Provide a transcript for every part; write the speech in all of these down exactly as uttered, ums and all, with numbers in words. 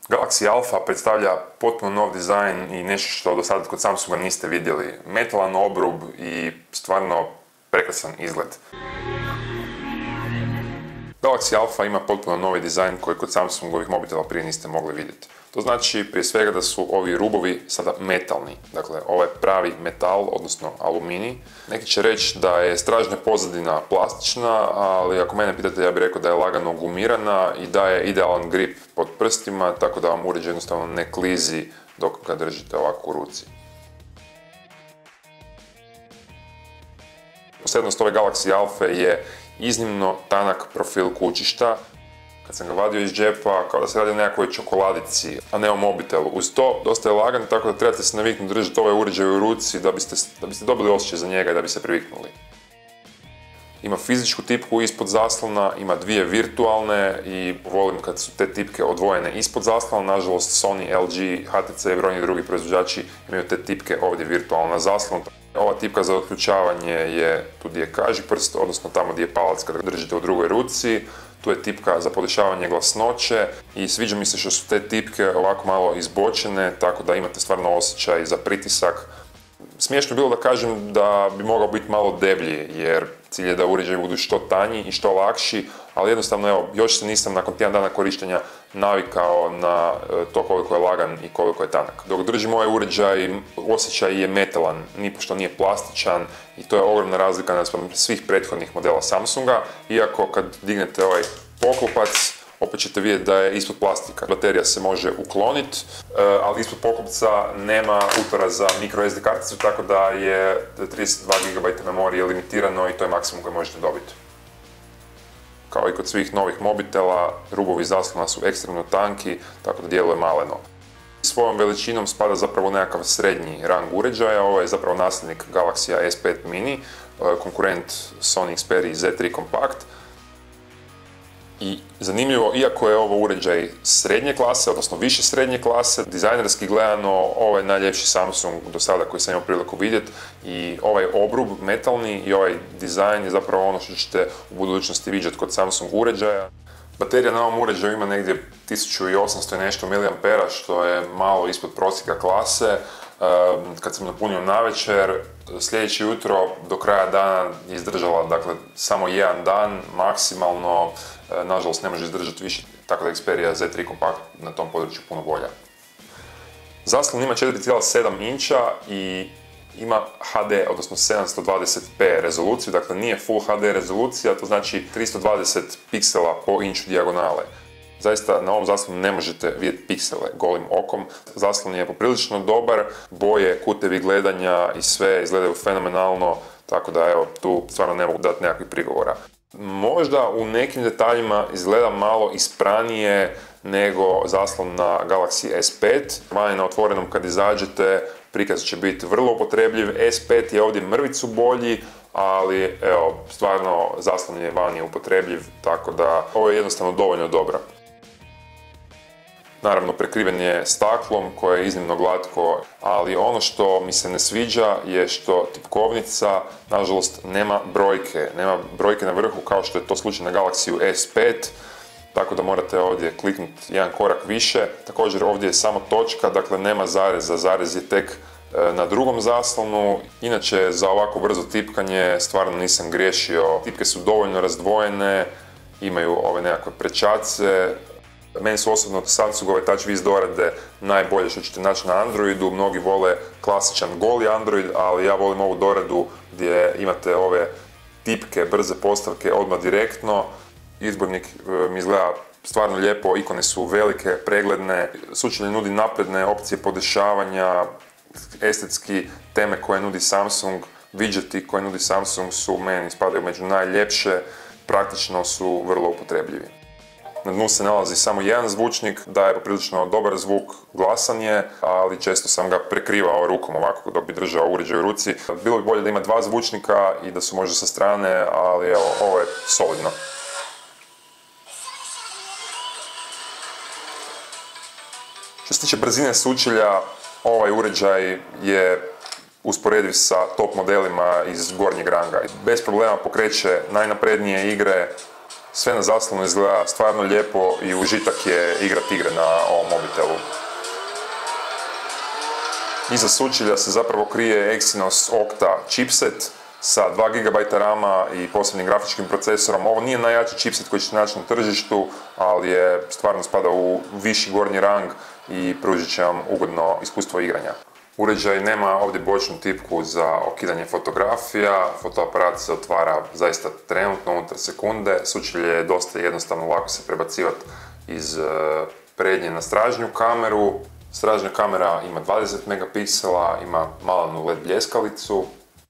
Galaxy Alpha predstavlja potpuno nov dizajn i nešto što do sada kod Samsunga niste vidjeli. Metalan obrub i stvarno prekrasan izgled. Galaxy Alpha ima potpuno novi dizajn koji kod Samsungovih mobitela prije niste mogli vidjeti. To znači prije svega da su ovi rubovi sada metalni. Dakle, ovo je pravi metal, odnosno aluminij. Neki će reći da je stražnja pozadina plastična, ali ako mene pitate ja bih rekao da je lagano gumirana i da je idealan grip pod prstima, tako da vam uređaj jednostavno ne klizi dok ga držite ovako u ruci. Posebnost ove Galaxy Alpha je iznimno tanak profil kućišta. Kad sam ga vadio iz džepa, kao da se radi o nekakvoj čokoladici, a ne o mobitelu. Uz to, dosta je lagan, tako da trebate se naviknuti držati ovaj uređaj u ruci da biste, da biste dobili osjećaj za njega i da bi se priviknuli. Ima fizičku tipku ispod zaslona, ima dvije virtualne i volim kad su te tipke odvojene ispod zaslona. Nažalost, Sony, L G, H T C i brojni drugi proizvođači imaju te tipke ovdje virtualno na zaslonu. Ova tipka za otključavanje je tu gdje je kažiprst, odnosno tamo gdje je palac kada ga držite u drugoj ruci. Tu je tipka za podešavanje glasnoće i sviđa mi se što su te tipke ovako malo izbočene, tako da imate stvarno osjećaj za pritisak. Smiješno bilo da kažem da bi mogao biti malo deblji, jer cilj je da uređaji budu što tanji i što lakši, ali jednostavno evo, još se nisam nakon tjedan dana korištenja navikao na to koliko je lagan i koliko je tanak. Dok držim ovaj uređaj, osjećaj je metalan, nipošto nije plastičan i to je ogromna razlika naspram svih prethodnih modela Samsunga, iako kad dignete ovaj poklopac, opet ćete vidjeti da je ispod plastika. Baterija se može ukloniti, ali ispod poklopca nema utora za micro S D karticu, tako da je trideset dva gigabajta memorije limitirano i to je maksimum koji možete dobiti. Kao i kod svih novih mobitela, rubovi zaslona su ekstremno tanki, tako da djeluje maleno. Svojom veličinom spada zapravo nekakav srednji rang uređaja, ovo je zapravo nasljednik Galaxy S pet mini, konkurent Sony Xperia Z tri Compact. I zanimljivo, iako je ovo uređaj srednje klase, odnosno više srednje klase, dizajnerski gledano ovo je najljepši Samsung do sada koji sam imao priliku vidjeti i ovaj obrub metalni i ovaj dizajn je zapravo ono što ćete u budućnosti vidjeti kod Samsung uređaja. Baterija na ovom uređaju ima negdje tisuću osamsto i nešto miliampera, što je malo ispod prosjeka klase. Kad sam napunio navečer, sljedeće jutro do kraja dana je izdržala, dakle, samo jedan dan, maksimalno, nažalost ne može izdržati više, tako da Xperia Z tri Compact na tom području puno bolja. Zaslon ima četiri zarez sedam inča i ima H D, odnosno sedamsto dvadeset p rezoluciju, dakle nije Full H D rezolucija, to znači tristo dvadeset piksela po inču dijagonale. Zaista na ovom zaslonu ne možete vidjeti piksele golim okom. Zaslon je poprilično dobar, boje, kutevi gledanja i sve izgledaju fenomenalno, tako da evo, tu stvarno ne mogu dati nekakvih prigovora. Možda u nekim detaljima izgleda malo ispranije nego zaslon na Galaxy S pet. Vani na otvorenom kad izađete, prikaz će biti vrlo upotrebljiv. S pet je ovdje mrvicu bolji, ali evo, stvarno zaslon je vani upotrebljiv, tako da ovo je jednostavno dovoljno dobro. Naravno, prekriven je staklom koje je iznimno glatko, ali ono što mi se ne sviđa je što tipkovnica, nažalost, nema brojke. Nema brojke na vrhu kao što je to slučaj na Galaxy S pet, tako da morate ovdje kliknuti jedan korak više. Također ovdje je samo točka, dakle nema zareza, zarez je tek na drugom zaslonu. Inače, za ovako brzo tipkanje stvarno nisam griješio. Tipke su dovoljno razdvojene, imaju ove nekakve prečace. Meni su osobno Samsungove TouchWiz dorade najbolje što ćete naći na Androidu. Mnogi vole klasičan goli Android, ali ja volim ovu doradu gdje imate ove tipke, brze postavke odmah direktno. Izbornik mi izgleda stvarno lijepo, ikone su velike, pregledne. Sučelje nudi napredne opcije podešavanja, estetski teme koje nudi Samsung, widgeti koje nudi Samsung su meni spadaju među najljepše, praktično su vrlo upotrebljivi. Na dnu se nalazi samo jedan zvučnik, daje poprilično dobar zvuk, glasan je, ali često sam ga prekrivao rukom ovako dok bi držao uređaj u ruci. Bilo bi bolje da ima dva zvučnika i da su možda sa strane, ali evo, ovo je solidno. Što se tiče brzine sučelja, ovaj uređaj je usporediv sa top modelima iz gornjeg ranga. Bez problema pokreće najnaprednije igre, sve na zaslonu izgleda stvarno lijepo i užitak je igrati igre na ovom mobitelu. mobitelu. Iza sučelja se zapravo krije Exynos Octa chipset sa dva gigabajta rama i posebnim grafičkim procesorom. Ovo nije najjači chipset koji ćete naći na tržištu, ali je stvarno spada u viši gornji rang i pružit će vam ugodno iskustvo igranja. Uređaj nema ovdje bočnu tipku za okidanje fotografija, fotoaparat se otvara zaista trenutno unutar sekunde, sučelje je dosta jednostavno, lako se prebacivati iz prednje na stražnju kameru. Stražnja kamera ima dvadeset megapiksela, ima malenu L E D bljeskalicu.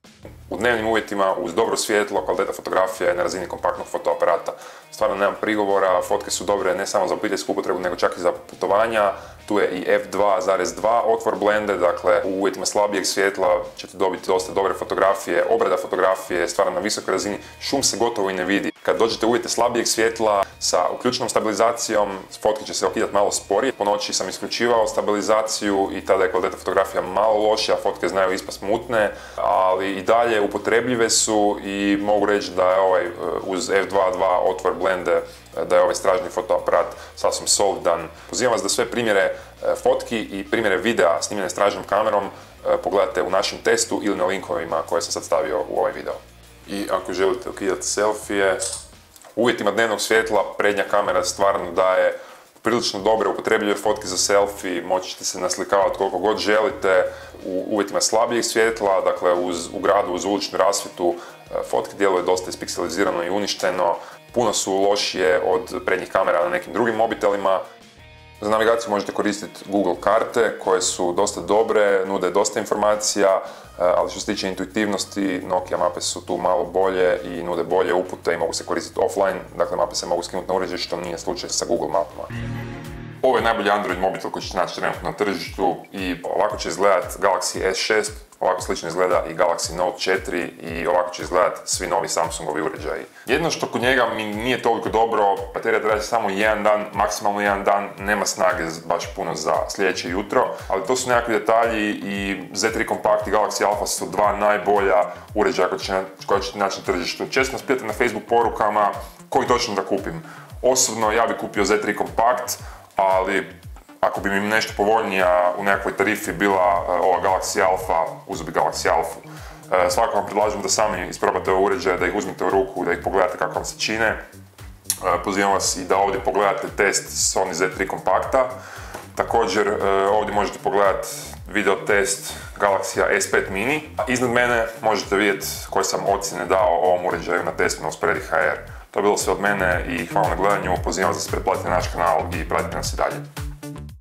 U dnevnim uvjetima, uz dobro svjetlo, kvaliteta fotografija je na razini kompaktnog fotoaparata. Stvarno nemam prigovora, fotke su dobre ne samo za obiteljsku upotrebu, nego čak i za putovanja. Tu je i F dva zarez dva otvor blende, dakle u uvjetima slabijeg svjetla ćete dobiti dosta dobre fotografije. Obrada fotografije je stvarno na visokoj razini, šum se gotovo i ne vidi. Kad dođete u uvjete slabijeg svjetla sa uključenom stabilizacijom, fotke će se okidati malo sporije. Po noći sam isključivao stabilizaciju i tada je kvaliteta fotografija malo lošija, fotke znaju ispast mutne, ali i dalje upotrebljive su i mogu reći da je ovaj uz F dva dva otvor blende, da je ovaj stražnji fotoaparat sasvim solidan. Pozivam vas da sve primjere fotki i primjere videa snimljene stražnjom kamerom pogledate u našem testu ili na linkovima koje sam sad stavio u ovaj video. I ako želite ukidati selfije, u uvjetima dnevnog svjetla prednja kamera stvarno daje prilično dobre upotrebljive fotke za selfie, moći ćete se naslikavati koliko god želite u uvjetima slabijeg svjetla, dakle uz, u gradu uz uličnu rasvjetu fotke djeluje dosta ispikselizirano i uništeno, puno su lošije od prednjih kamera na nekim drugim mobitelima. Za navigaciju možete koristiti Google karte koje su dosta dobre, nude dosta informacija, ali što se tiče intuitivnosti, Nokia mape su tu malo bolje i nude bolje upute i mogu se koristiti offline, dakle mape se mogu skinuti na uređaj što nije slučaj sa Google mapama. Ovo je najbolji Android mobitel koji ćete naći trenutno na tržištu i ovako će izgledati Galaxy S šest, ovako slično izgleda i Galaxy Note četiri i ovako će izgledati svi novi Samsungovi uređaji. Jedno što kod njega mi nije toliko dobro, baterija traje samo jedan dan, maksimalno jedan dan, nema snage baš puno za sljedeće jutro, ali to su nekakvi detalji i Z tri Compact i Galaxy Alpha su dva najbolja uređaja koja ćete naći na tržištu. Često nas pitate na Facebook porukama koji točno da kupim. Osobno ja bih kupio Z tri Compact, ali ako bi mi nešto povoljnija u nekakvoj tarifi bila ova Galaxy Alpha, uzeo bi Galaxy Alpha. Svakako vam predlažem da sami isprobate ove uređaje, da ih uzmete u ruku, da ih pogledate kako vam se čine. Pozivam vas i da ovdje pogledate test Sony Z tri Compacta. Također ovdje možete pogledati video test Galaxy S pet mini. Iznad mene možete vidjeti koje sam ocjene dao ovom uređaju na testu na Usporedi H R. To je bilo sve od mene i hvala na gledanju, pozivam vas da se pretplatite na naš kanal i pratite nas i dalje.